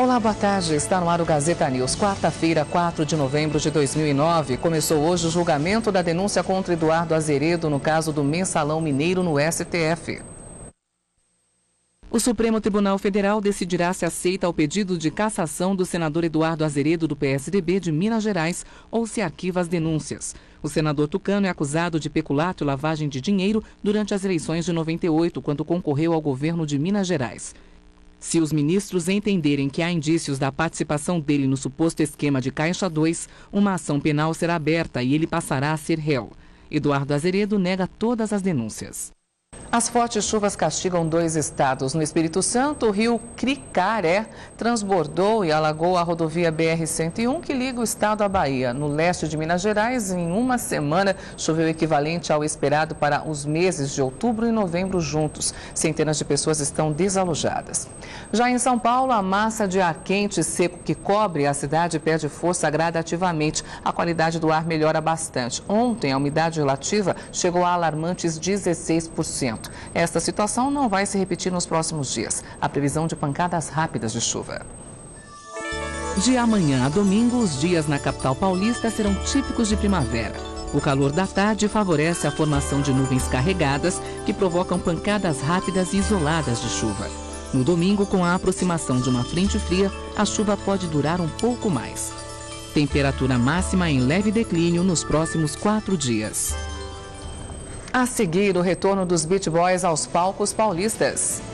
Olá, boa tarde. Está no ar o Gazeta News. Quarta-feira, 4 de novembro de 2009. Começou hoje o julgamento da denúncia contra Eduardo Azeredo no caso do Mensalão Mineiro no STF. O Supremo Tribunal Federal decidirá se aceita o pedido de cassação do senador Eduardo Azeredo, do PSDB de Minas Gerais, ou se arquiva as denúncias. O senador tucano é acusado de peculato e lavagem de dinheiro durante as eleições de 98, quando concorreu ao governo de Minas Gerais. Se os ministros entenderem que há indícios da participação dele no suposto esquema de Caixa 2, uma ação penal será aberta e ele passará a ser réu. Eduardo Azeredo nega todas as denúncias. As fortes chuvas castigam 2 estados. No Espírito Santo, o rio Cricaré transbordou e alagou a rodovia BR-101, que liga o estado à Bahia. No leste de Minas Gerais, em uma semana, choveu o equivalente ao esperado para os meses de outubro e novembro juntos. Centenas de pessoas estão desalojadas. Já em São Paulo, a massa de ar quente e seco que cobre a cidade perde força gradativamente. A qualidade do ar melhora bastante. Ontem, a umidade relativa chegou a alarmantes 16%. Esta situação não vai se repetir nos próximos dias. A previsão de pancadas rápidas de chuva. De amanhã a domingo, os dias na capital paulista serão típicos de primavera. O calor da tarde favorece a formação de nuvens carregadas que provocam pancadas rápidas e isoladas de chuva. No domingo, com a aproximação de uma frente fria, a chuva pode durar um pouco mais. Temperatura máxima em leve declínio nos próximos 4 dias. A seguir, o retorno dos Beach Boys aos palcos paulistas.